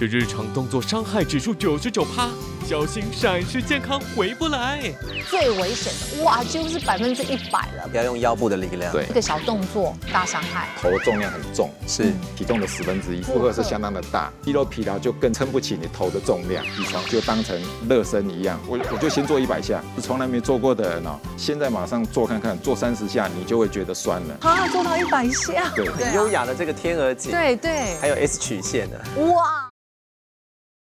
这日常动作伤害指数99%，小心闪失健康回不来。 最危险的，哇，几乎是100%了。 不要用腰部的力量。 对一个小动作大伤害。 头重量很重， 是体重的1/10，负荷是相当的大，肌肉疲劳就更撑不起你头的重量。起床就当成热身一样，我就先做100下，从来没做过的人哦，现在马上做看看，做30下你就会觉得酸了。 啊，做到100下。 对， 很优雅的这个天鹅颈， 对对。 还有 S 曲线的。 哇。